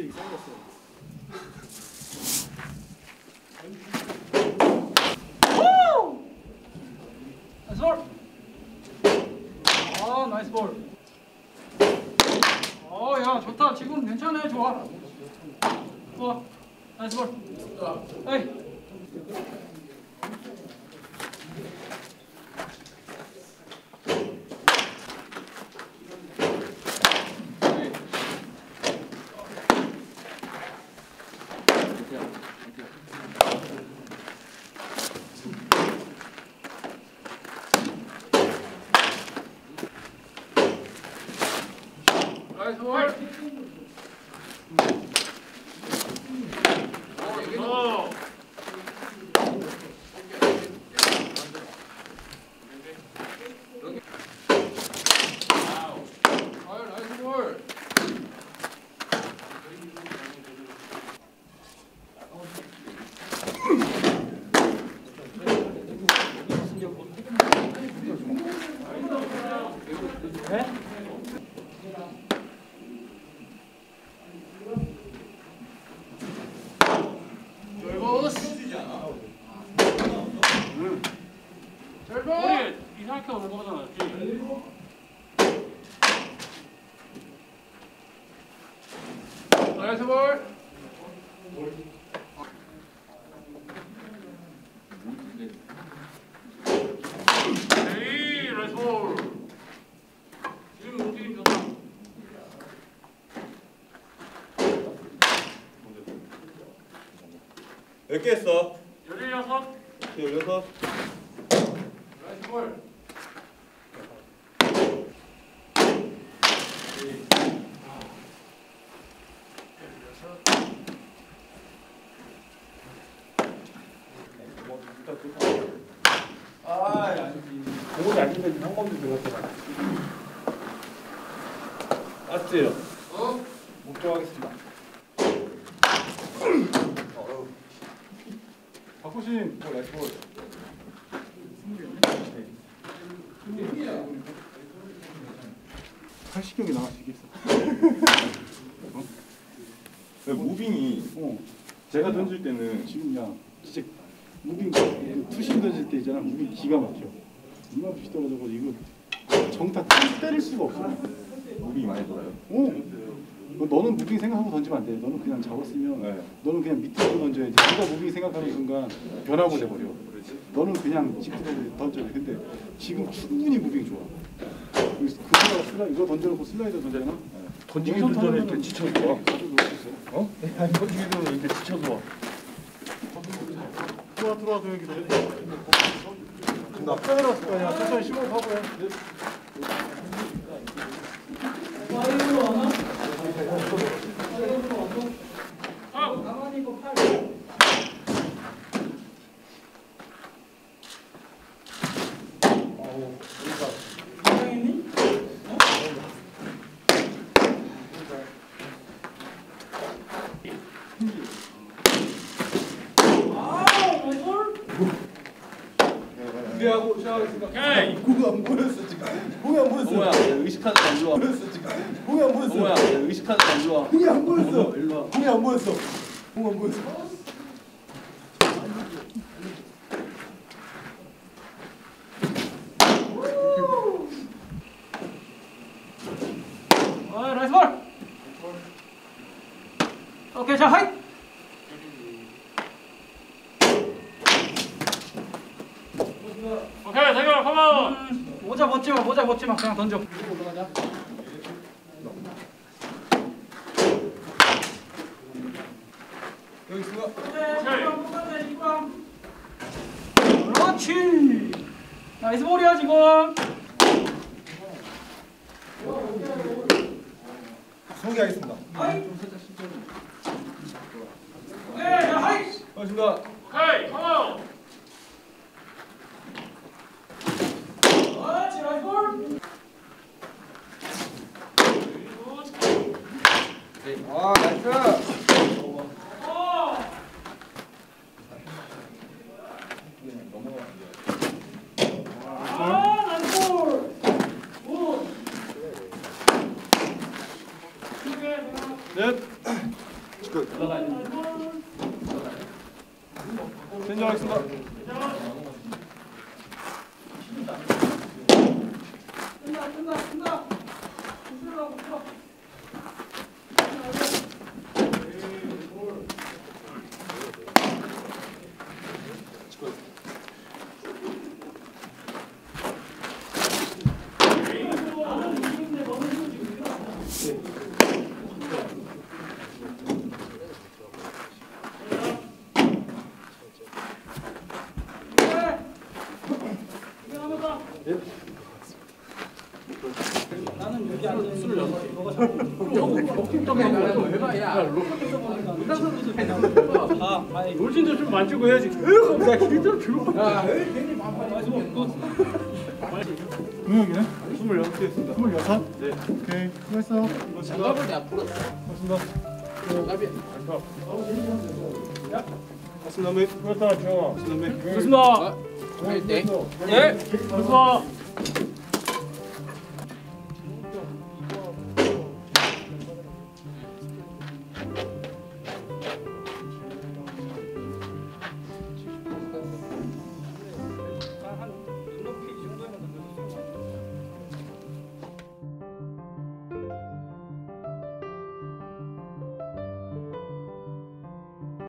집에 이사 갔어. 나이스 볼. 아 나이스 볼. 야 좋다. 지금 괜찮아. 좋아. 좋아. 나이스 볼. 에이. 나이스 볼. 이상하게 오는 거잖아. 나이스 볼. 에이, 나이스 볼. 지금 움직임 좋다. 몇 개 했어? 16. 16. 나이스 볼. 공을 아니면 한 번도 들었어. 맞지? 목표하겠습니다. 박호신, 나이스 볼. 80경기 나갈 수 있겠어. 무빙이 제가 던질 때는 지금 야 진짜 무빙 투심 던질 때 있잖아. 무빙 기가 막혀. 이만큼 떨어져서 이거 정타 때릴 수가 없어. 무빙이 많이 돌아요. 너는 무빙 생각하고 던지면 안 돼. 너는 그냥 잡았으면 너는 그냥 밑으로 던져야지. 네가 무빙 생각하는 순간 변화고 돼버려. 너는 그냥 짚고 던져야 돼. 근데 지금 충분히 무빙 좋아. 이거 던져놓고 슬라이더 던져나? 던지기도 전에 이렇게 지쳐서 와. 어? 던지기도 이렇게 지쳐서 와. 들어와 여기 나 빼내놨을 거 아니야. 천천히 심호흡하고 해. 가만히 있고 팔. 긴장했니? 준비하고 시작하겠습니다. 오케이. 공이 안 보였어 지금. 공이 안 보였어. 동호야, 의식하는 게 안 좋아. 보였어 지금. 공이 안 보였어. 동호야, 의식하는 게 안 좋아. 공이 안 보였어. 일로 와. 공이 안 보였어. 공 안 보였어. 나이스 볼. 오케이, 자, 하이. 오케이, 대결 컴온. 모자 벗지 마. 그냥 던져. 올라가자. 여기 있어. 그렇지. 나이스 볼이야 지금. 소개하겠습니다. 하이. 오케이, 자, 하이. 반갑습니다. 오케이, 컴온. 그렇지, 나이스 볼. 아 나이스. 넷. 진정하겠습니다. 놀진도 좀 만지고 해야지. 나 기도 주고. 야, 괜히 응용이네? 26개였습니다. 26? 네. 오케이. 수고했어. 장갑을 내가 풀었어. 고맙습니다. 장갑이. 고맙습니다. 그렇다, 정아. 고맙습니다. 좋습니다. 네. 예. 좋습니다.